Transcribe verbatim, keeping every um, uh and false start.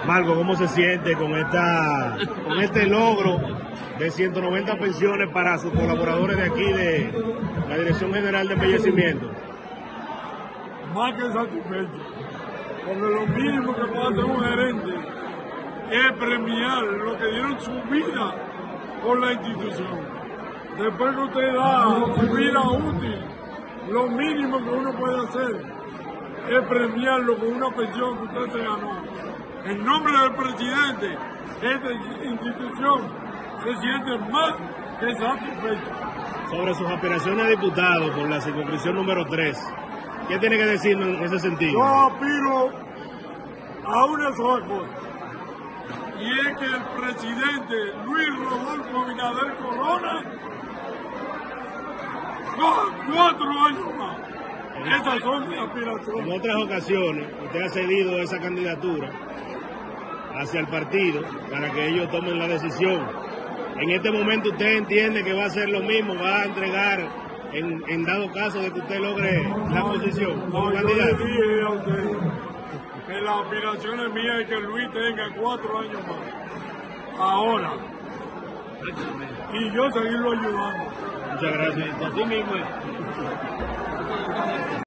Marco, ¿cómo se siente con esta, con este logro de ciento noventa pensiones para sus colaboradores de aquí de la Dirección General de Embellecimiento? Más que satisfecho, porque lo mínimo que puede hacer un gerente es premiar lo que dieron su vida por la institución. Después que usted da su vida útil, lo mínimo que uno puede hacer es premiarlo con una pensión que usted se ganó. En nombre del presidente, esta institución se siente más que satisfecha. Sobre sus aspiraciones a diputado por la circunscripción número tres, ¿qué tiene que decirnos en ese sentido? Yo aspiro a una sola cosa, y es que el presidente Luis Rodolfo Abinader Corona coja cuatro años más. Esas son mis aspiraciones. En otras ocasiones, usted ha cedido esa candidatura hacia el partido para que ellos tomen la decisión. En este momento usted entiende que va a hacer lo mismo, va a entregar en, en dado caso de que usted logre la posición como No, yo candidato. le dije a usted que la aspiración es mía y que Luis tenga cuatro años más. Ahora. Y yo seguirlo ayudando. Muchas gracias. Así mismo es.